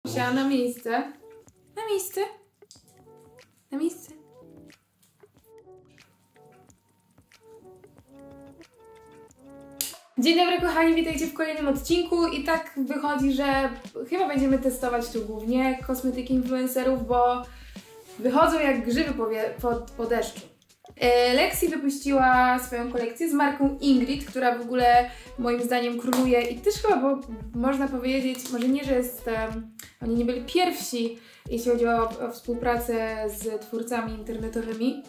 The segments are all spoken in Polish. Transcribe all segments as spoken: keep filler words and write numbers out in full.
Wsiadam na miejsce. Na miejsce. Na miejsce. Dzień dobry kochani, witajcie w kolejnym odcinku i tak wychodzi, że chyba będziemy testować tu głównie kosmetyki influencerów, bo wychodzą jak grzyby po, po, po deszczu. Lexi wypuściła swoją kolekcję z marką Ingrid, która w ogóle moim zdaniem króluje i też chyba bo, można powiedzieć, może nie, że jest, um, oni nie byli pierwsi, jeśli chodzi o, o współpracę z twórcami internetowymi,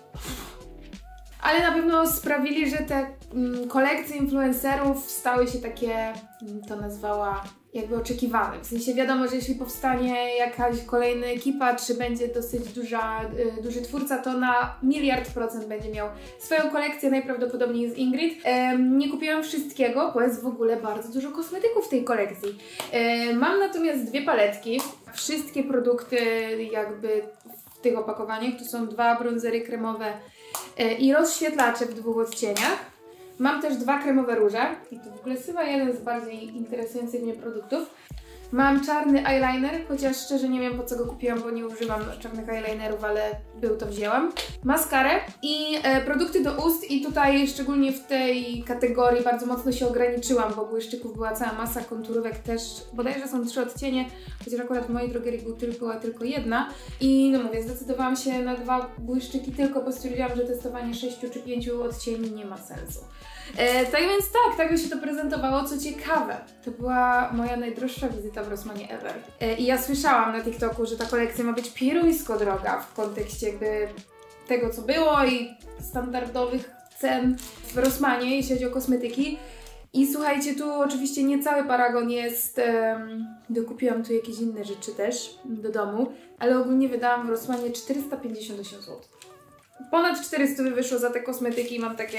ale na pewno sprawili, że te mm, kolekcje influencerów stały się takie, mm, to nazwała, jakby oczekiwane. W sensie wiadomo, że jeśli powstanie jakaś kolejna ekipa, czy będzie dosyć duża, y, duży twórca, to na miliard procent będzie miał swoją kolekcję, najprawdopodobniej z Ingrid. Ym, nie kupiłam wszystkiego, bo jest w ogóle bardzo dużo kosmetyków w tej kolekcji. Ym, mam natomiast dwie paletki. Wszystkie produkty jakby w tych opakowaniach, tu są dwa bronzery kremowe yy, i rozświetlacze w dwóch odcieniach. Mam też dwa kremowe róże i to w ogóle chyba jeden z bardziej interesujących mnie produktów. Mam czarny eyeliner, chociaż szczerze nie wiem po co go kupiłam, bo nie używam czarnych eyelinerów, ale był to wzięłam. Maskarę i e, produkty do ust i tutaj szczególnie w tej kategorii bardzo mocno się ograniczyłam, bo błyszczyków była cała masa, konturówek też, bodajże są trzy odcienie, chociaż akurat w mojej drogerii był tylko, była tylko jedna. I no mówię, zdecydowałam się na dwa błyszczyki tylko, bo stwierdziłam, że testowanie sześciu czy pięciu odcieni nie ma sensu. E, tak więc tak, tak by się to prezentowało. Co ciekawe, to była moja najdroższa wizyta w Rossmanie ever. E, I ja słyszałam na TikToku, że ta kolekcja ma być pieruńsko droga w kontekście jakby tego, co było i standardowych cen w Rossmanie, jeśli chodzi o kosmetyki. I słuchajcie, tu oczywiście nie cały paragon jest, um, dokupiłam tu jakieś inne rzeczy też do domu, ale ogólnie wydałam w Rossmanie czterysta pięćdziesiąt osiem złotych. Ponad czterysta wyszło za te kosmetyki i mam takie...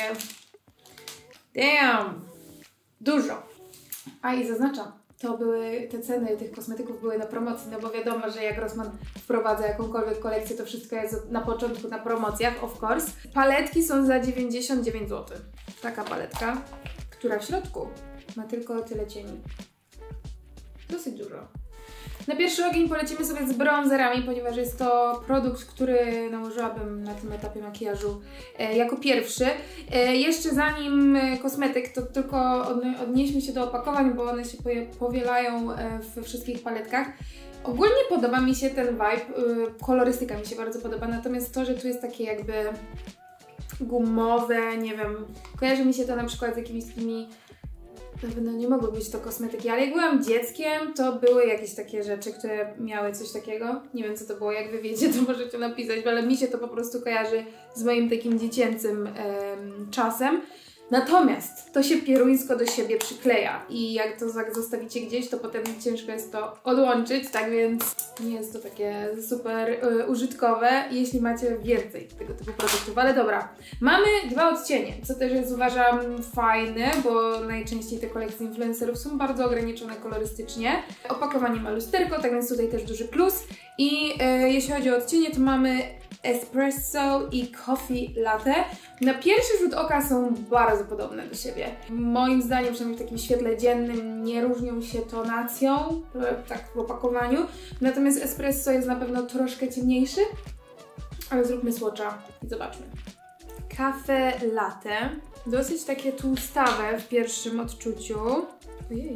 Damn! Dużo! A i zaznaczam, to były, te ceny tych kosmetyków były na promocji, no bo wiadomo, że jak Rossmann wprowadza jakąkolwiek kolekcję, to wszystko jest na początku na promocjach, of course. Paletki są za dziewięćdziesiąt dziewięć złotych. Taka paletka, która w środku ma tylko tyle cieni. Dosyć dużo. Na pierwszy ogień polecimy sobie z bronzerami, ponieważ jest to produkt, który nałożyłabym na tym etapie makijażu e, jako pierwszy. E, jeszcze zanim kosmetyk, to tylko odnieśmy się do opakowań, bo one się powielają e, we wszystkich paletkach. Ogólnie podoba mi się ten vibe, e, kolorystyka mi się bardzo podoba, natomiast to, że tu jest takie jakby gumowe, nie wiem, kojarzy mi się to na przykład z jakimiś takimi... No nie mogły być to kosmetyki, ale jak byłam dzieckiem, to były jakieś takie rzeczy, które miały coś takiego. Nie wiem co to było, jak wy wiecie, to możecie napisać, ale mi się to po prostu kojarzy z moim takim dziecięcym em, czasem. Natomiast to się pieruńsko do siebie przykleja i jak to zostawicie gdzieś, to potem ciężko jest to odłączyć, tak więc nie jest to takie super y, użytkowe, jeśli macie więcej tego typu produktów. Ale dobra, mamy dwa odcienie, co też jest uważam fajne, bo najczęściej te kolekcje influencerów są bardzo ograniczone kolorystycznie. Opakowanie ma lusterko, tak więc tutaj też duży plus. I y, jeśli chodzi o odcienie, to mamy espresso i coffee latte. Na pierwszy rzut oka są bardzo podobne do siebie. Moim zdaniem, przynajmniej w takim świetle dziennym, nie różnią się tonacją, tak w opakowaniu. Natomiast espresso jest na pewno troszkę ciemniejszy, ale zróbmy swatcha i zobaczmy. Kafe latte. Dosyć takie tłustawe w pierwszym odczuciu. Ojej.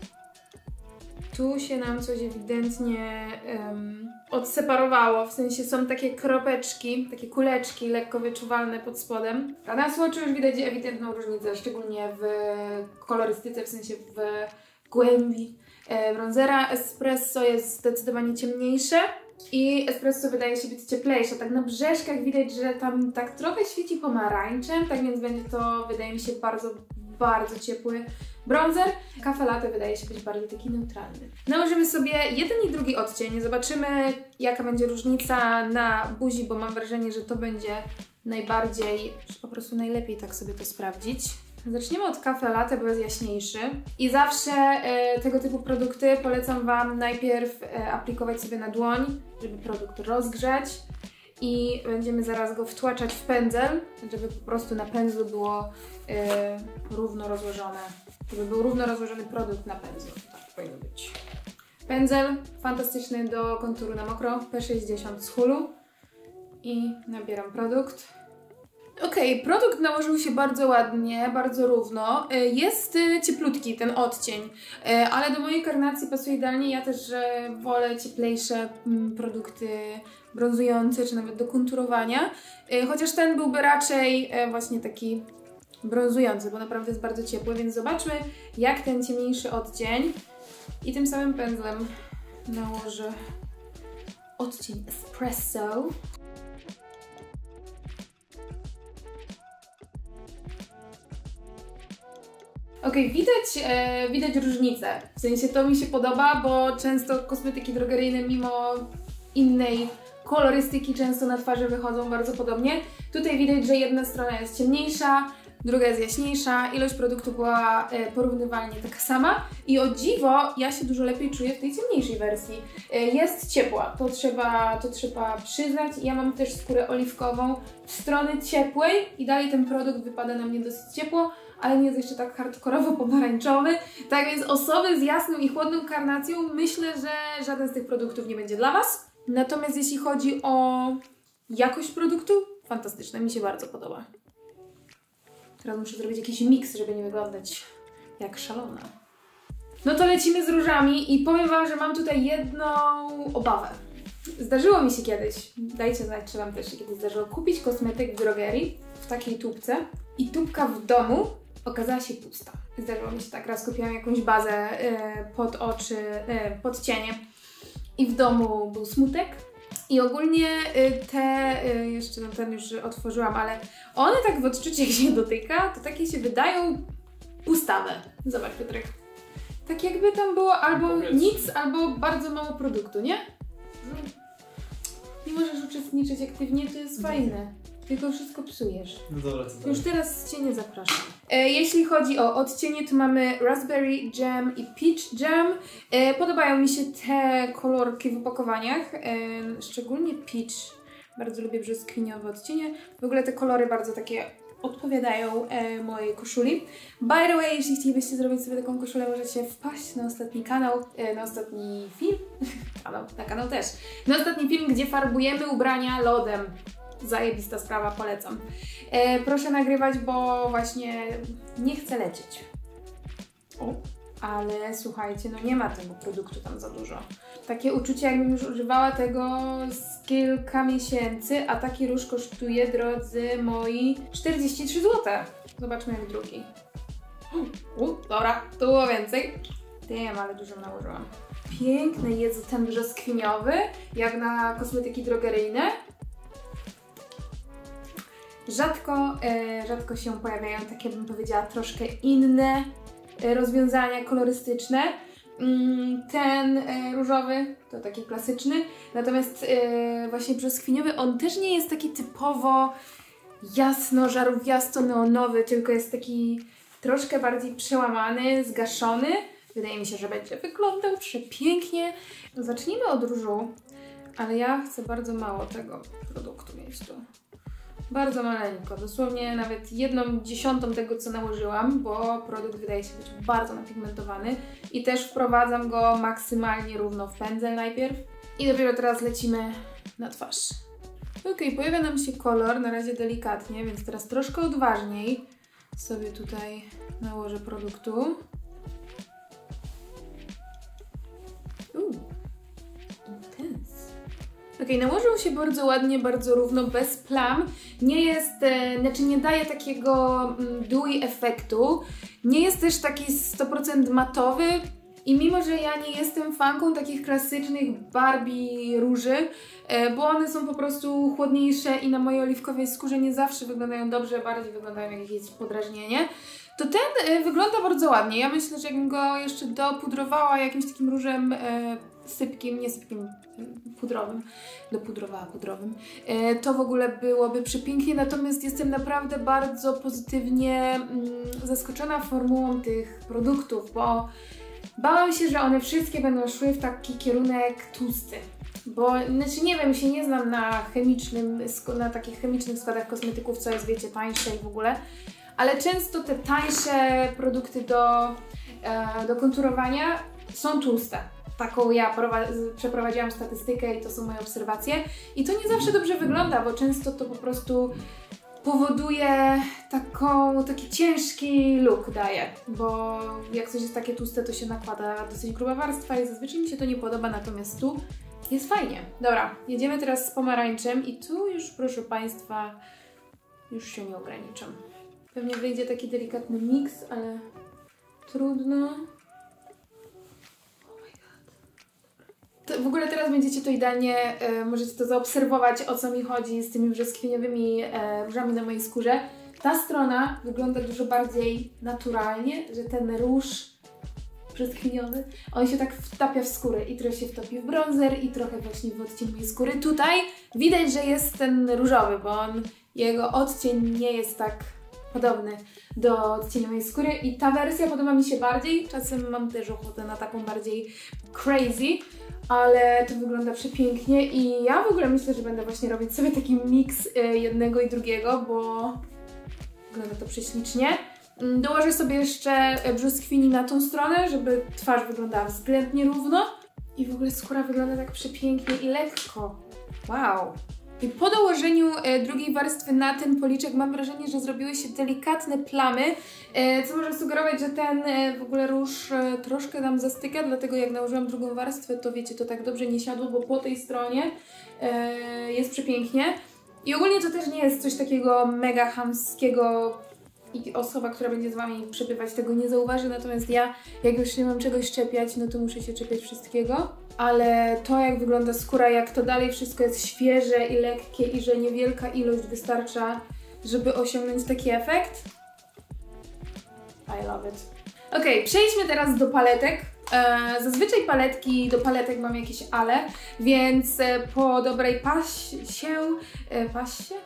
Tu się nam coś ewidentnie um, odseparowało, w sensie są takie kropeczki, takie kuleczki lekko wyczuwalne pod spodem. A na swatchu już widać ewidentną różnicę, szczególnie w kolorystyce, w sensie w głębi e, bronzera. Espresso jest zdecydowanie ciemniejsze i espresso wydaje się być cieplejsze. Tak na brzeszkach widać, że tam tak trochę świeci pomarańczem, tak więc będzie to, wydaje mi się, bardzo, bardzo ciepły bronzer. Kafe latte wydaje się być bardziej taki neutralny. Nałożymy sobie jeden i drugi odcień. Zobaczymy, jaka będzie różnica na buzi, bo mam wrażenie, że to będzie najbardziej, że po prostu najlepiej tak sobie to sprawdzić. Zaczniemy od kafe latte, bo jest jaśniejszy. I zawsze e, tego typu produkty polecam Wam najpierw e, aplikować sobie na dłoń, żeby produkt rozgrzać. I będziemy zaraz go wtłaczać w pędzel, żeby po prostu na pędzlu było e, równo rozłożone. Żeby był równo rozłożony produkt na pędzlu. Tak powinno być. Pędzel fantastyczny do konturu na mokro, P sześćdziesiąt z Hulu i nabieram produkt. Ok, produkt nałożył się bardzo ładnie, bardzo równo. Jest cieplutki ten odcień, ale do mojej karnacji pasuje idealnie. Ja też wolę cieplejsze produkty brązujące, czy nawet do konturowania. Chociaż ten byłby raczej właśnie taki brązujący, bo naprawdę jest bardzo ciepły, więc zobaczmy, jak ten ciemniejszy odcień. I tym samym pędzlem nałożę odcień espresso. Ok, widać, e, widać różnicę, w sensie to mi się podoba, bo często kosmetyki drogeryjne mimo innej kolorystyki często na twarzy wychodzą bardzo podobnie. Tutaj widać, że jedna strona jest ciemniejsza, druga jest jaśniejsza, ilość produktu była e, porównywalnie taka sama i o dziwo ja się dużo lepiej czuję w tej ciemniejszej wersji. E, jest ciepła, to trzeba, to trzeba przyznać. Ja mam też skórę oliwkową w strony ciepłej i dalej ten produkt wypada na mnie dosyć ciepło, ale nie jest jeszcze tak hardkorowo pomarańczowy. Tak więc osoby z jasną i chłodną karnacją myślę, że żaden z tych produktów nie będzie dla Was. Natomiast jeśli chodzi o jakość produktu, fantastyczna, mi się bardzo podoba. Teraz muszę zrobić jakiś miks, żeby nie wyglądać jak szalona. No to lecimy z różami i powiem Wam, że mam tutaj jedną obawę. Zdarzyło mi się kiedyś, dajcie znać, czy Wam też się kiedyś zdarzyło, kupić kosmetyk w drogerii w takiej tubce i tubka w domu okazała się pusta. Zdarzyło mi się tak, raz kupiłam jakąś bazę y, pod oczy, y, pod cienie i w domu był smutek. I ogólnie y, te, y, jeszcze no ten już otworzyłam, ale one tak w odczuciu jak się dotyka, to takie się wydają pustawe. Zobacz, Piotrek. Tak jakby tam było albo nic, albo bardzo mało produktu, nie? Nie możesz uczestniczyć aktywnie, to jest fajne. Tylko wszystko psujesz. No dobra, co Już teraz Cię nie zapraszam. E, jeśli chodzi o odcienie, to mamy Raspberry Jam i Peach Jam. E, podobają mi się te kolorki w opakowaniach, e, szczególnie Peach. Bardzo lubię brzoskwiniowe odcienie. W ogóle te kolory bardzo takie odpowiadają e, mojej koszuli. By the way, jeśli chcielibyście zrobić sobie taką koszulę, możecie wpaść na ostatni kanał, e, na ostatni film, kanał, na kanał też, na ostatni film, gdzie farbujemy ubrania lodem. Zajebista sprawa, polecam. E, proszę nagrywać, bo właśnie nie chcę lecieć. O, ale słuchajcie, no nie ma tego produktu tam za dużo. Takie uczucie, jakbym już używała tego z kilka miesięcy, a taki róż kosztuje, drodzy moi, czterdzieści trzy złote. Zobaczmy jak drugi. U, dobra, tu było więcej. Wiem, ale dużo nałożyłam. Piękny jest ten brzoskwiniowy, jak na kosmetyki drogeryjne. Rzadko, e, rzadko się pojawiają takie, bym powiedziała, troszkę inne e, rozwiązania kolorystyczne. Mm, ten e, różowy to taki klasyczny, natomiast e, właśnie brzoskwiniowy, on też nie jest taki typowo jasno, żarówiasto-neonowy, tylko jest taki troszkę bardziej przełamany, zgaszony. Wydaje mi się, że będzie wyglądał przepięknie. Zacznijmy od różu, ale ja chcę bardzo mało tego produktu mieć tu. Bardzo maleńko, dosłownie nawet jedną dziesiątą tego, co nałożyłam, bo produkt wydaje się być bardzo napigmentowany i też wprowadzam go maksymalnie równo w pędzel najpierw i dopiero teraz lecimy na twarz. Ok, pojawia nam się kolor, na razie delikatnie, więc teraz troszkę odważniej sobie tutaj nałożę produktu. Uuu, intens. Ok, nałożył się bardzo ładnie, bardzo równo, bez plam. Nie jest, e, znaczy nie daje takiego mm, dewy efektu. Nie jest też taki sto procent matowy. I mimo, że ja nie jestem fanką takich klasycznych Barbie róży, e, bo one są po prostu chłodniejsze i na mojej oliwkowej skórze nie zawsze wyglądają dobrze, bardziej wyglądają jak jakieś podrażnienie, to ten e, wygląda bardzo ładnie. Ja myślę, że jakbym go jeszcze dopudrowała jakimś takim różem e, sypkim, nie sypkim, pudrowym, dopudrowała pudrowym, e, to w ogóle byłoby przepięknie, natomiast jestem naprawdę bardzo pozytywnie mm, zaskoczona formułą tych produktów, bo bałam się, że one wszystkie będą szły w taki kierunek tłusty, bo znaczy nie wiem, się nie znam na chemicznym, na takich chemicznych składach kosmetyków, co jest, wiecie, tańsze i w ogóle, ale często te tańsze produkty do, e, do konturowania są tłuste. taką ja przeprowadziłam statystykę i to są moje obserwacje. I to nie zawsze dobrze wygląda, bo często to po prostu powoduje taką, taki ciężki look daje, bo jak coś jest takie tłuste, to się nakłada dosyć gruba warstwa i zazwyczaj mi się to nie podoba, natomiast tu jest fajnie. Dobra, jedziemy teraz z pomarańczem i tu już, proszę Państwa, już się nie ograniczam. Pewnie wyjdzie taki delikatny miks, ale trudno. To w ogóle teraz będziecie to idealnie, e, możecie to zaobserwować, o co mi chodzi z tymi brzoskwiniowymi e, różami na mojej skórze. Ta strona wygląda dużo bardziej naturalnie, że ten róż brzoskwiniowy, on się tak wtapia w skórę i trochę się wtopi w bronzer i trochę właśnie w odcień mojej skóry. Tutaj widać, że jest ten różowy, bo on, jego odcień nie jest tak podobny do odcienia mojej skóry i ta wersja podoba mi się bardziej. Czasem mam też ochotę na taką bardziej crazy, ale to wygląda przepięknie i ja w ogóle myślę, że będę właśnie robić sobie taki miks jednego i drugiego, bo wygląda to prześlicznie. Dołożę sobie jeszcze brzoskwini na tą stronę, żeby twarz wyglądała względnie równo i w ogóle skóra wygląda tak przepięknie i lekko. Wow! I po dołożeniu e, drugiej warstwy na ten policzek mam wrażenie, że zrobiły się delikatne plamy, e, co może sugerować, że ten e, w ogóle róż e, troszkę nam zastyka, dlatego jak nałożyłam drugą warstwę, to wiecie, to tak dobrze nie siadło, bo po tej stronie e, jest przepięknie. I ogólnie to też nie jest coś takiego mega chamskiego i osoba, która będzie z Wami przebywać, tego nie zauważy, natomiast ja, jak już nie mam czegoś czepiać, no to muszę się czepiać wszystkiego. Ale to, jak wygląda skóra, jak to dalej wszystko jest świeże i lekkie i że niewielka ilość wystarcza, żeby osiągnąć taki efekt. I love it. Ok, przejdźmy teraz do paletek. E, zazwyczaj paletki, do paletek mam jakieś ale, więc po dobrej pasie... E, pasie?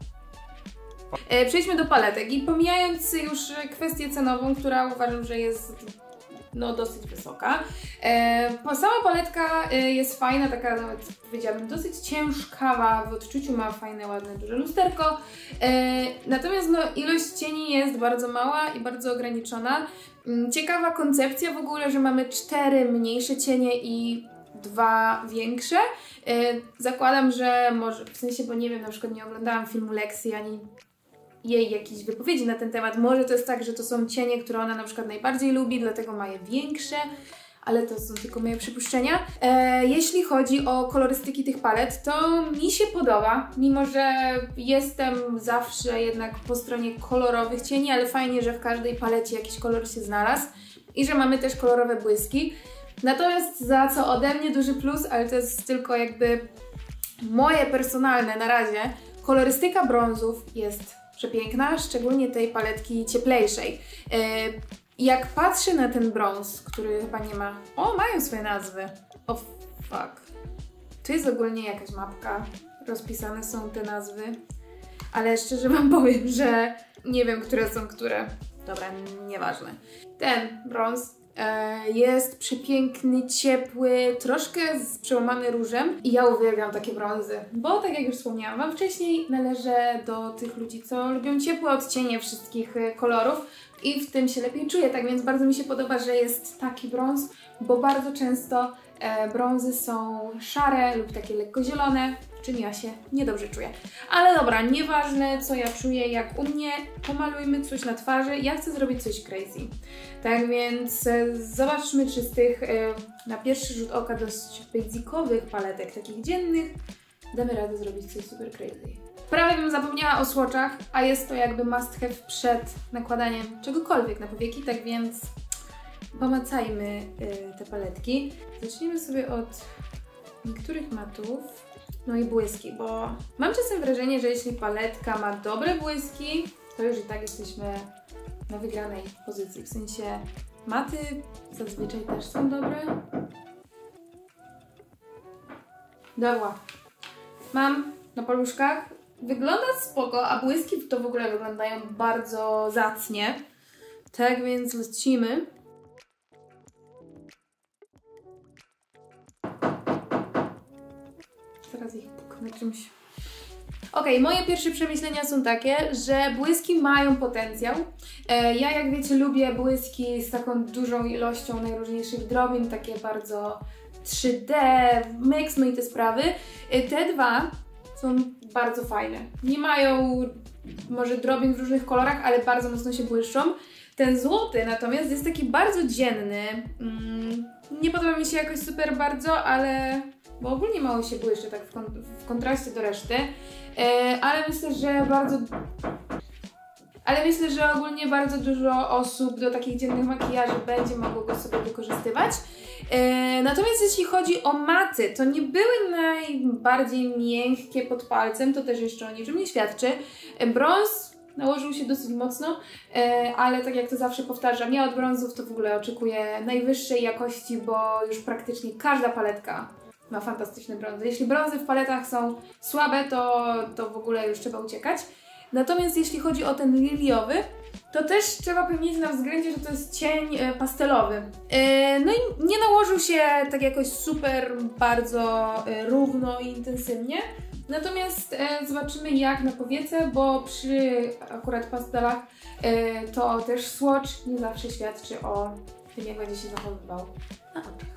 E, przejdźmy do paletek i pomijając już kwestię cenową, która uważam, że jest no dosyć wysoka. E, sama paletka e, jest fajna, taka nawet powiedziałabym dosyć ciężkawa, w odczuciu ma fajne, ładne, duże lusterko. E, natomiast no, ilość cieni jest bardzo mała i bardzo ograniczona. Ciekawa koncepcja w ogóle, że mamy cztery mniejsze cienie i dwa większe. E, zakładam, że może, w sensie, bo nie wiem, na przykład nie oglądałam filmu Lexi ani jej jakiejś wypowiedzi na ten temat. Może to jest tak, że to są cienie, które ona na przykład najbardziej lubi, dlatego ma je większe, ale to są tylko moje przypuszczenia. E, jeśli chodzi o kolorystyki tych palet, to mi się podoba, mimo że jestem zawsze jednak po stronie kolorowych cieni, ale fajnie, że w każdej palecie jakiś kolor się znalazł i że mamy też kolorowe błyski. Natomiast za co ode mnie duży plus, ale to jest tylko jakby moje personalne na razie, kolorystyka brązów jest przepiękna, szczególnie tej paletki cieplejszej. Jak patrzę na ten brąz, który chyba nie ma... O, mają swoje nazwy. O, oh, fuck. To jest ogólnie jakaś mapka. Rozpisane są te nazwy. Ale szczerze Wam powiem, że nie wiem, które są które. Dobra, nieważne. Ten brąz jest przepiękny, ciepły, troszkę przełamany różem i ja uwielbiam takie brązy, bo tak jak już wspomniałam Wam wcześniej, należę do tych ludzi, co lubią ciepłe odcienie wszystkich kolorów i w tym się lepiej czuję, tak więc bardzo mi się podoba, że jest taki brąz, bo bardzo często e, brązy są szare lub takie lekko zielone, czym ja się niedobrze czuję. Ale dobra, nieważne co ja czuję, jak u mnie, pomalujmy coś na twarzy, ja chcę zrobić coś crazy. Tak więc e, zobaczmy, czy z tych e, na pierwszy rzut oka dość basicowych paletek, takich dziennych, damy radę zrobić coś super crazy. Prawie bym zapomniała o swatchach, a jest to jakby must have przed nakładaniem czegokolwiek na powieki, tak więc pomacajmy y, te paletki. Zacznijmy sobie od niektórych matów, no i błyski, bo mam czasem wrażenie, że jeśli paletka ma dobre błyski, to już i tak jesteśmy na wygranej pozycji, w sensie maty zazwyczaj też są dobre. Dobra, mam na paluszkach. Wygląda spoko, a błyski to w ogóle wyglądają bardzo zacnie. Tak więc lecimy. Teraz ich puknę czymś. Ok, moje pierwsze przemyślenia są takie, że błyski mają potencjał. E, ja, jak wiecie, lubię błyski z taką dużą ilością najróżniejszych drobin, takie bardzo trzy D, Mix, no i te sprawy. Te dwa są bardzo fajne. Nie mają może drobin w różnych kolorach, ale bardzo mocno się błyszczą. Ten złoty natomiast jest taki bardzo dzienny. Mm, nie podoba mi się jakoś super bardzo, ale... bo ogólnie mało się błyszczy tak w, kon w kontraście do reszty. E, ale myślę, że bardzo... Ale myślę, że ogólnie bardzo dużo osób do takich dziennych makijaży będzie mogło go sobie wykorzystywać. E, natomiast jeśli chodzi o maty, to nie były najbardziej miękkie pod palcem, to też jeszcze o niczym nie świadczy. E, brąz nałożył się dosyć mocno, e, ale tak jak to zawsze powtarzam, ja od brązów to w ogóle oczekuję najwyższej jakości, bo już praktycznie każda paletka ma fantastyczne brązy. Jeśli brązy w paletach są słabe, to, to w ogóle już trzeba uciekać. Natomiast jeśli chodzi o ten liliowy, to też trzeba mieć na względzie, że to jest cień e, pastelowy. E, no i nie nałożył się tak jakoś super bardzo e, równo i intensywnie. Natomiast e, zobaczymy jak na powiece, bo przy akurat pastelach e, to też swatch nie zawsze świadczy o tym, jak będzie się zachowywał na oczach.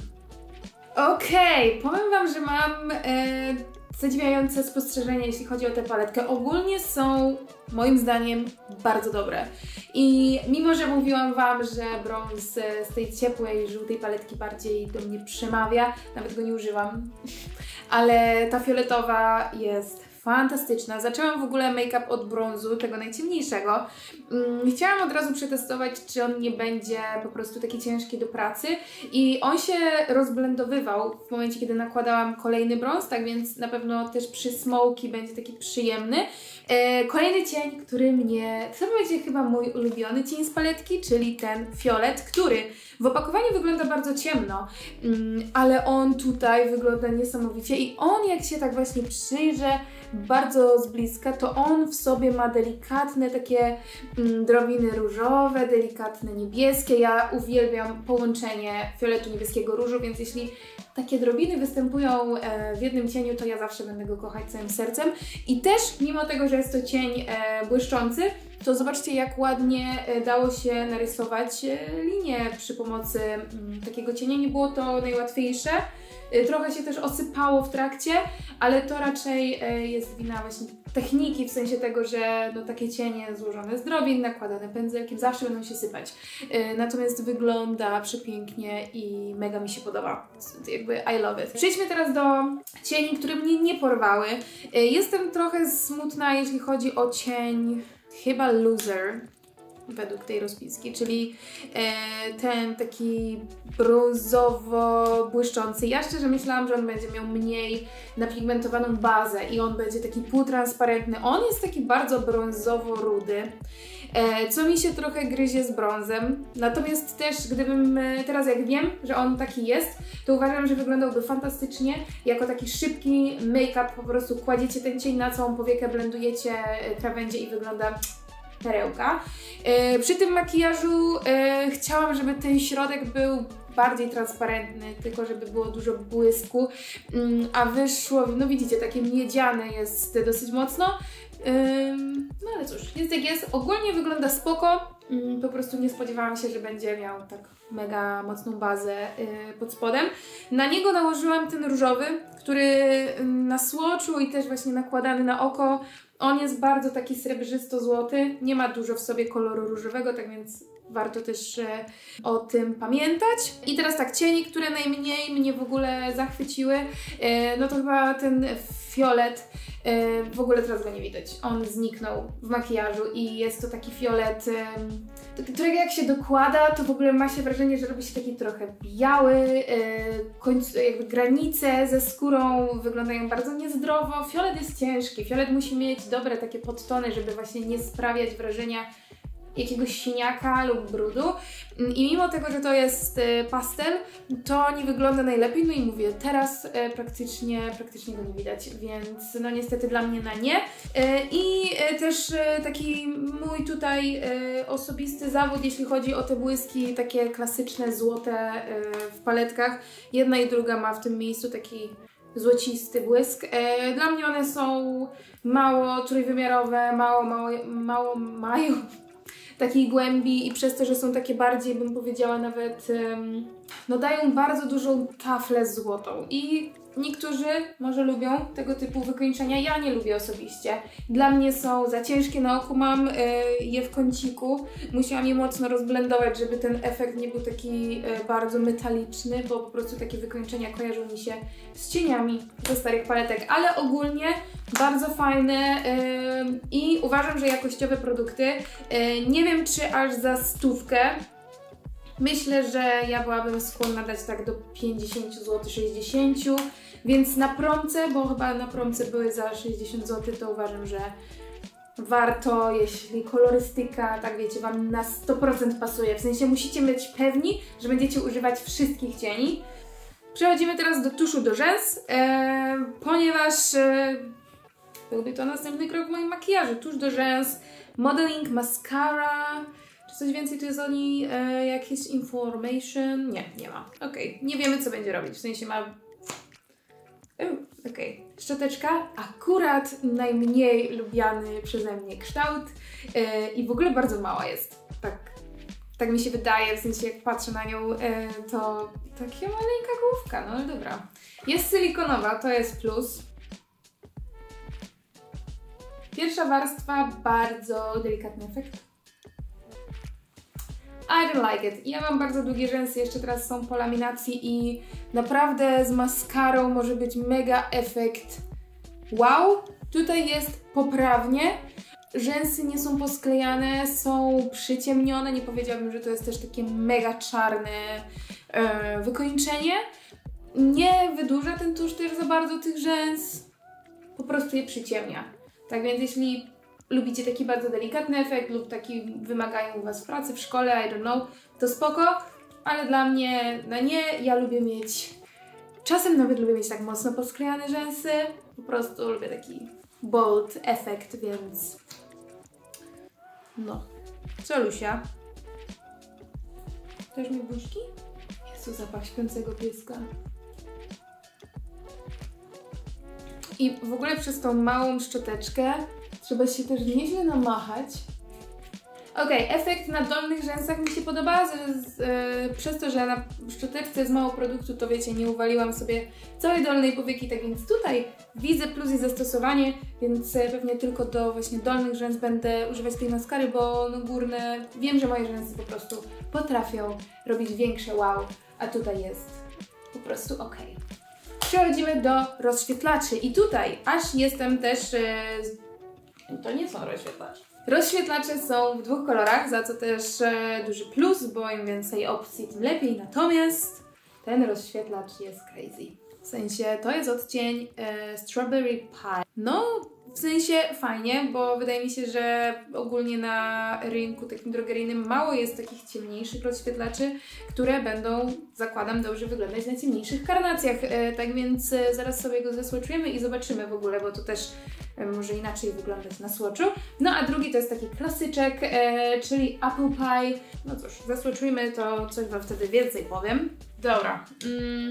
Okej, okay, powiem Wam, że mam e, zadziwiające spostrzeżenia, jeśli chodzi o tę paletkę. Ogólnie są moim zdaniem bardzo dobre. I mimo, że mówiłam Wam, że brąz z tej ciepłej, żółtej paletki bardziej do mnie przemawia, nawet go nie używam, ale ta fioletowa jest fantastyczna. Zaczęłam w ogóle make-up od brązu, tego najciemniejszego. Chciałam od razu przetestować, czy on nie będzie po prostu taki ciężki do pracy i on się rozblendowywał w momencie, kiedy nakładałam kolejny brąz, tak więc na pewno też przy smoky będzie taki przyjemny. E, kolejny cień, który mnie... To będzie chyba mój ulubiony cień z paletki, czyli ten fiolet, który w opakowaniu wygląda bardzo ciemno, mm, ale on tutaj wygląda niesamowicie i on jak się tak właśnie przyjrzę bardzo z bliska, to on w sobie ma delikatne takie mm, drobiny różowe, delikatne niebieskie. Ja uwielbiam połączenie fioletu niebieskiego różu, więc jeśli takie drobiny występują e, w jednym cieniu, to ja zawsze będę go kochać całym sercem. I też mimo tego, że jest to cień e, błyszczący, to zobaczcie jak ładnie e, dało się narysować e, linię przy pomocy m, takiego cienia. Nie było to najłatwiejsze. Trochę się też osypało w trakcie, ale to raczej jest wina właśnie techniki, w sensie tego, że no, takie cienie złożone z drobin, nakładane pędzelkiem, zawsze będą się sypać. Natomiast wygląda przepięknie i mega mi się podoba. Jakby I love it. Przejdźmy teraz do cieni, które mnie nie porwały. Jestem trochę smutna, jeśli chodzi o cień chyba Loser, według tej rozpiski, czyli e, ten taki brązowo-błyszczący. Ja szczerze myślałam, że on będzie miał mniej napigmentowaną bazę i on będzie taki półtransparentny. On jest taki bardzo brązowo-rudy, e, co mi się trochę gryzie z brązem. Natomiast też, gdybym teraz jak wiem, że on taki jest, to uważam, że wyglądałby fantastycznie. Jako taki szybki make-up po prostu kładziecie ten cień na całą powiekę, blendujecie krawędzie i wygląda perełka. E, przy tym makijażu e, chciałam, żeby ten środek był bardziej transparentny, tylko żeby było dużo błysku, mm, a wyszło, no widzicie, takie miedziane jest dosyć mocno. Ym, no ale cóż, jest jak jest. Ogólnie wygląda spoko, ym, po prostu nie spodziewałam się, że będzie miał tak mega mocną bazę yy, pod spodem. Na niego nałożyłam ten różowy, który yy, na swatchu i też właśnie nakładany na oko. On jest bardzo taki srebrzysto-złoty, nie ma dużo w sobie koloru różowego, tak więc warto też e, o tym pamiętać. I teraz tak, cienie, które najmniej mnie w ogóle zachwyciły, e, no to chyba ten fiolet, e, w ogóle teraz go nie widać. On zniknął w makijażu i jest to taki fiolet, e, którego jak się dokłada, to w ogóle ma się wrażenie, że robi się taki trochę biały, e, końcu, jakby granice ze skórą wyglądają bardzo niezdrowo. Fiolet jest ciężki, fiolet musi mieć dobre takie podtony, żeby właśnie nie sprawiać wrażenia jakiegoś siniaka lub brudu i mimo tego, że to jest pastel, to nie wygląda najlepiej, no i mówię, teraz praktycznie, praktycznie go nie widać, więc no niestety dla mnie na nie. I też taki mój tutaj osobisty zawód, jeśli chodzi o te błyski takie klasyczne, złote w paletkach. Jedna i druga ma w tym miejscu taki złocisty błysk. Dla mnie one są mało trójwymiarowe, mało, mało, mało mają takiej głębi i przez to, że są takie bardziej, bym powiedziała nawet, um, no dają bardzo dużą taflę złotą i niektórzy może lubią tego typu wykończenia, ja nie lubię osobiście. Dla mnie są za ciężkie na oko, mam y, je w kąciku, musiałam je mocno rozblendować, żeby ten efekt nie był taki y, bardzo metaliczny, bo po prostu takie wykończenia kojarzą mi się z cieniami ze starych paletek, ale ogólnie bardzo fajne y, i uważam, że jakościowe produkty. Y, nie wiem, czy aż za stówkę. Myślę, że ja byłabym skłonna dać tak do pięćdziesiąt złotych, sześćdziesiąt, więc na promce, bo chyba na promce były za sześćdziesiąt złotych, to uważam, że warto, jeśli kolorystyka, tak wiecie, Wam na sto procent pasuje. W sensie musicie być pewni, że będziecie używać wszystkich cieni. Przechodzimy teraz do tuszu do rzęs, e, ponieważ e, byłby to następny krok w moim makijażu. Tusz do rzęs, modeling mascara. Czy coś więcej tu jest o niej? E, jakieś information? Nie, nie ma. Okej, okay. Nie wiemy, co będzie robić. W sensie ma... Okej, okay. Szczoteczka. Akurat najmniej lubiany przeze mnie kształt e, i w ogóle bardzo mała jest. Tak, tak mi się wydaje, w sensie jak patrzę na nią, e, to taka maleńka główka, no ale dobra. Jest silikonowa, to jest plus. Pierwsza warstwa, bardzo delikatny efekt. I don't like it. Ja mam bardzo długie rzęsy, jeszcze teraz są po laminacji i naprawdę z maskarą może być mega efekt wow. Tutaj jest poprawnie. Rzęsy nie są posklejane, są przyciemnione. Nie powiedziałabym, że to jest też takie mega czarne e, wykończenie. Nie wydłuża ten tusz też za bardzo tych rzęs. Po prostu je przyciemnia. Tak więc jeśli lubicie taki bardzo delikatny efekt lub taki wymagają u Was w pracy, w szkole, I don't know, to spoko, ale dla mnie, no nie, ja lubię mieć, czasem nawet lubię mieć tak mocno posklejane rzęsy, po prostu lubię taki bold efekt, więc no. Co, Lusia? Też mi buźki? Jezu, zapach śpiącego pieska. I w ogóle przez tą małą szczoteczkę trzeba się też nieźle namachać. Okej, okay, efekt na dolnych rzęsach mi się podoba, z, z, yy, przez to, że na szczoteczce jest mało produktu, to wiecie, nie uwaliłam sobie całej dolnej powieki, tak więc tutaj widzę plus i zastosowanie, więc pewnie tylko do właśnie dolnych rzęs będę używać tej maskary, bo no górne, wiem, że moje rzęsy po prostu potrafią robić większe wow, a tutaj jest po prostu ok. Przechodzimy do rozświetlaczy i tutaj aż jestem też... Yy, To nie są rozświetlacze. Rozświetlacze są w dwóch kolorach, za co też e, duży plus, bo im więcej opcji, tym lepiej. Natomiast ten rozświetlacz jest crazy. W sensie to jest odcień e, Strawberry Pie. No, w sensie fajnie, bo wydaje mi się, że ogólnie na rynku takim drogeryjnym mało jest takich ciemniejszych rozświetlaczy, które będą, zakładam, dobrze wyglądać na ciemniejszych karnacjach. E, tak więc e, zaraz sobie go zasłoczujemy i zobaczymy w ogóle, bo to też może inaczej wyglądać na słoczu. No a drugi to jest taki klasyczek, e, czyli Apple Pie. No cóż, zasłoczujmy, to coś Wam wtedy więcej powiem. Dobra. Mm.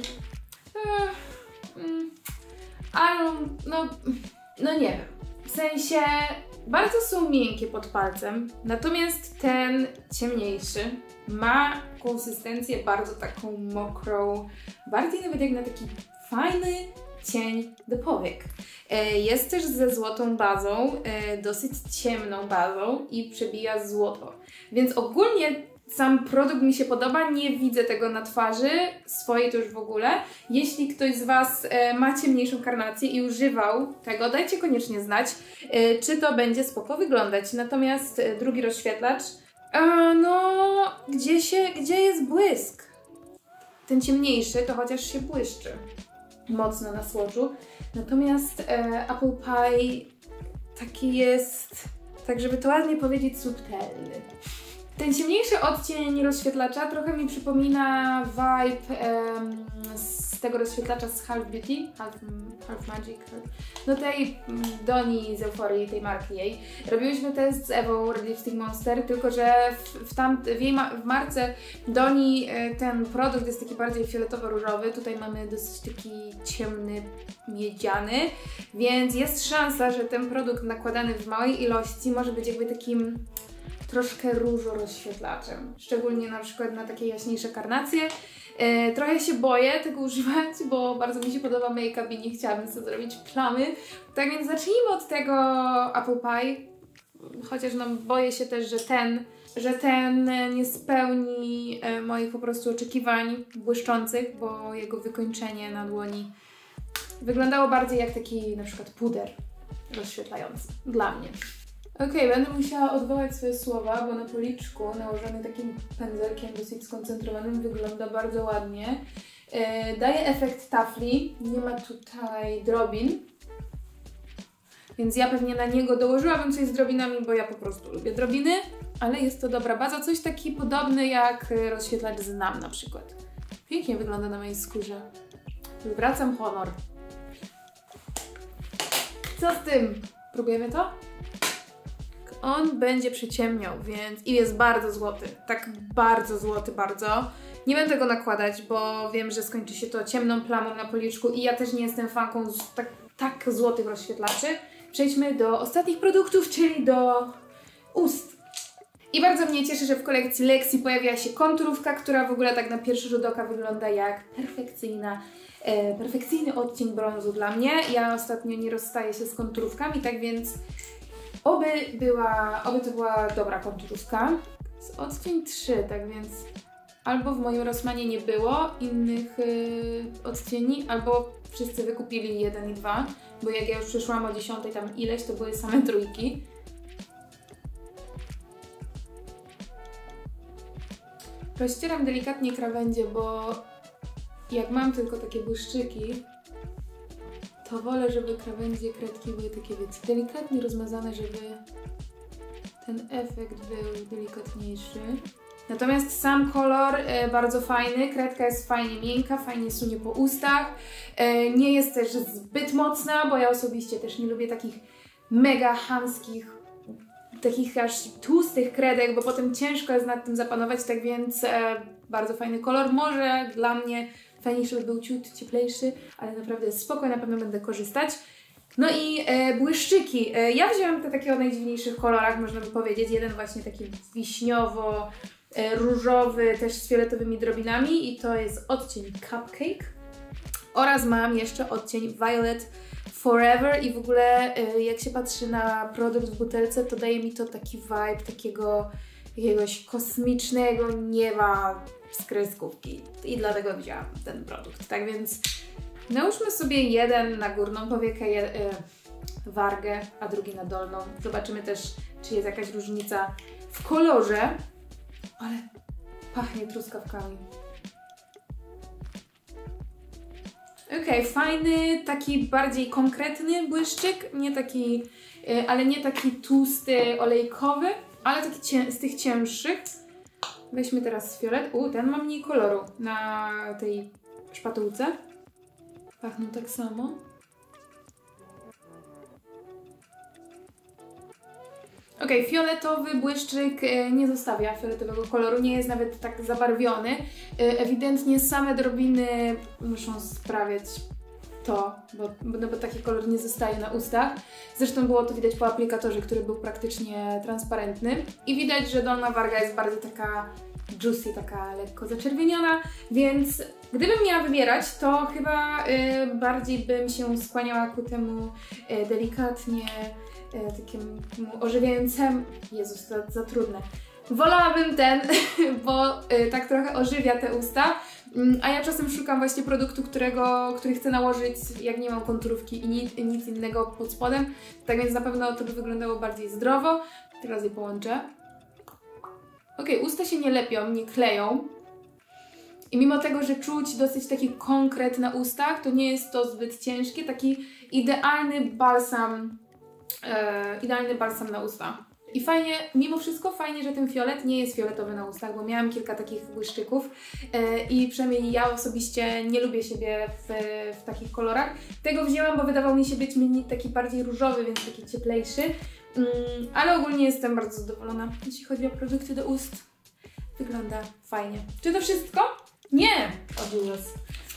E, mm. Ale no, no nie wiem. W sensie bardzo są miękkie pod palcem, natomiast ten ciemniejszy ma konsystencję bardzo taką mokrą, bardziej nawet jak na taki fajny cień do powiek. Jest też ze złotą bazą, dosyć ciemną bazą i przebija złoto. Więc ogólnie sam produkt mi się podoba, nie widzę tego na twarzy swojej to już w ogóle. Jeśli ktoś z Was ma ciemniejszą karnację i używał tego, dajcie koniecznie znać, czy to będzie spoko wyglądać. Natomiast drugi rozświetlacz, no gdzie się, gdzie jest błysk? Ten ciemniejszy to chociaż się błyszczy mocno na słoczu. Natomiast e, Apple Pie taki jest, tak żeby to ładnie powiedzieć, subtelny. Ten ciemniejszy odcień rozświetlacza trochę mi przypomina vibe em, z tego rozświetlacza z Half Beauty, Half, Half Magic, no tej Doni z Euforii, tej marki jej. Robiłyśmy test z Ewą Red Lipstick Monster, tylko że w, w, tam, w, jej ma, w marce Doni ten produkt jest taki bardziej fioletowo-różowy, tutaj mamy dosyć taki ciemny, miedziany, więc jest szansa, że ten produkt nakładany w małej ilości może być jakby takim troszkę różo rozświetlaczem. Szczególnie na przykład na takie jaśniejsze karnacje. E, trochę się boję tego używać, bo bardzo mi się podoba make-up i nie chciałabym sobie zrobić plamy. Tak więc zacznijmy od tego Apple Pie. Chociaż no, boję się też, że ten, że ten nie spełni e, moich po prostu oczekiwań błyszczących, bo jego wykończenie na dłoni wyglądało bardziej jak taki na przykład puder rozświetlający. Dla mnie. Ok, będę musiała odwołać swoje słowa, bo na policzku nałożony takim pędzelkiem dosyć skoncentrowanym wygląda bardzo ładnie. Yy, daje efekt tafli, nie ma tutaj drobin, więc ja pewnie na niego dołożyłabym coś z drobinami, bo ja po prostu lubię drobiny, ale jest to dobra baza, coś taki podobny jak rozświetlacz z Nam na przykład. Pięknie wygląda na mojej skórze. Zwracam honor. Co z tym? Próbujemy to? On będzie przyciemniał, więc i jest bardzo złoty, tak bardzo złoty, bardzo. Nie będę go nakładać, bo wiem, że skończy się to ciemną plamą na policzku i ja też nie jestem fanką z tak, tak złotych rozświetlaczy. Przejdźmy do ostatnich produktów, czyli do ust. I bardzo mnie cieszy, że w kolekcji Lexi pojawiła się konturówka, która w ogóle tak na pierwszy rzut oka wygląda jak perfekcyjna, e, perfekcyjny odcień brązu dla mnie. Ja ostatnio nie rozstaję się z konturówkami, tak więc Oby była, oby to była dobra konturówka. Z odcień trzy, tak więc albo w moim Rossmanie nie było innych yy, odcieni, albo wszyscy wykupili jeden i dwa, bo jak ja już przyszłam o dziesiątej tam ileś, to były same trójki. Rozcieram delikatnie krawędzie, bo jak mam tylko takie błyszczyki, to wolę, żeby krawędzie kredki były takie, wiecie, delikatnie rozmazane, żeby ten efekt był delikatniejszy. Natomiast sam kolor e, bardzo fajny, kredka jest fajnie miękka, fajnie sunie po ustach. E, nie jest też zbyt mocna, bo ja osobiście też nie lubię takich mega chamskich, takich aż tłustych kredek, bo potem ciężko jest nad tym zapanować, tak więc e, bardzo fajny kolor. Może dla mnie fajniejszy by był ciut cieplejszy, ale naprawdę spoko, na pewno będę korzystać. No i e, błyszczyki. E, ja wzięłam te takie o najdziwniejszych kolorach, można by powiedzieć. Jeden właśnie taki wiśniowo, e, różowy, też z fioletowymi drobinami i to jest odcień Cupcake. Oraz mam jeszcze odcień Violet Forever i w ogóle e, jak się patrzy na produkt w butelce, to daje mi to taki vibe takiego jakiegoś kosmicznego nieba z kreskówki i dlatego wzięłam ten produkt. Tak więc nałóżmy sobie jeden na górną powiekę, je, y, wargę, a drugi na dolną. Zobaczymy też, czy jest jakaś różnica w kolorze, ale pachnie truskawkami. Okej, okay, fajny, taki bardziej konkretny błyszczyk, nie taki, y, ale nie taki tłusty, olejkowy, ale taki cię, z tych cięższych. Weźmy teraz fiolet. U, ten ma mniej koloru na tej szpatułce. Pachną tak samo. Ok, fioletowy błyszczyk nie zostawia fioletowego koloru, nie jest nawet tak zabarwiony. Ewidentnie same drobiny muszą sprawiać to, bo, no bo taki kolor nie zostaje na ustach. Zresztą było to widać po aplikatorze, który był praktycznie transparentny. I widać, że dolna warga jest bardziej taka juicy, taka lekko zaczerwieniona, więc gdybym miała wybierać, to chyba y, bardziej bym się skłaniała ku temu y, delikatnie, y, takiemu ożywiającemu... Jezus, to za trudne. Wolałabym ten, bo y, tak trochę ożywia te usta, y, a ja czasem szukam właśnie produktu, którego, który chcę nałożyć, jak nie mam konturówki i nic, nic innego pod spodem, tak więc na pewno to by wyglądało bardziej zdrowo. Teraz je połączę. Ok, usta się nie lepią, nie kleją. I mimo tego, że czuć dosyć taki konkret na ustach, to nie jest to zbyt ciężkie, taki idealny balsam, e, idealny balsam na usta. I fajnie, mimo wszystko fajnie, że ten fiolet nie jest fioletowy na ustach, bo miałam kilka takich błyszczyków e, i przynajmniej ja osobiście nie lubię siebie w, w takich kolorach. Tego wzięłam, bo wydawał mi się być taki bardziej różowy, więc taki cieplejszy. Mm, ale ogólnie jestem bardzo zadowolona, jeśli chodzi o produkty do ust. Wygląda fajnie. Czy to wszystko? Nie! O Jezus.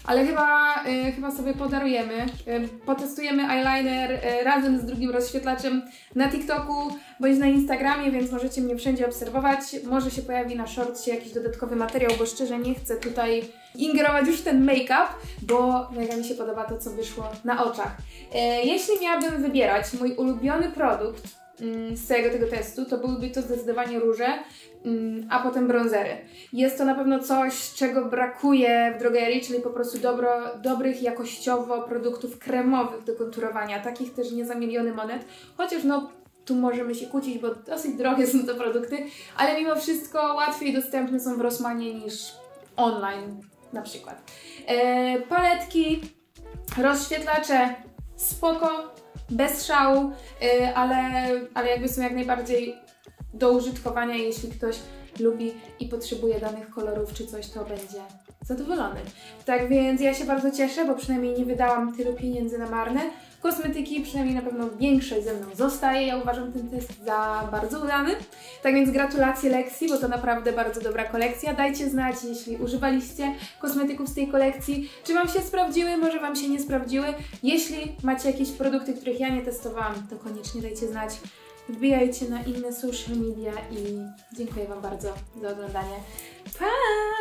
ale chyba, y, chyba sobie podarujemy. Y, potestujemy eyeliner y, razem z drugim rozświetlaczem na TikToku bądź na Instagramie, więc możecie mnie wszędzie obserwować. Może się pojawi na shortcie jakiś dodatkowy materiał, bo szczerze nie chcę tutaj ingerować już w ten make-up, bo mega mi się podoba to, co wyszło na oczach. Y, jeśli miałabym wybierać mój ulubiony produkt z całego tego testu, to byłyby to zdecydowanie róże, a potem bronzery. Jest to na pewno coś, czego brakuje w drogerii, czyli po prostu dobro, dobrych jakościowo produktów kremowych do konturowania, takich też nie za miliony monet, chociaż no tu możemy się kłócić, bo dosyć drogie są te produkty, ale mimo wszystko łatwiej dostępne są w Rossmanie niż online na przykład. E, paletki, rozświetlacze, spoko, bez szału, yy, ale, ale jakby są jak najbardziej do użytkowania, jeśli ktoś lubi i potrzebuje danych kolorów czy coś, to będzie zadowolony. Tak więc ja się bardzo cieszę, bo przynajmniej nie wydałam tylu pieniędzy na marne. Kosmetyki, przynajmniej na pewno większość ze mną zostaje. Ja uważam ten test za bardzo udany. Tak więc gratulacje Lexi, bo to naprawdę bardzo dobra kolekcja. Dajcie znać, jeśli używaliście kosmetyków z tej kolekcji, czy Wam się sprawdziły, może Wam się nie sprawdziły. Jeśli macie jakieś produkty, których ja nie testowałam, to koniecznie dajcie znać. Wbijajcie na inne social media i dziękuję Wam bardzo za oglądanie. Pa!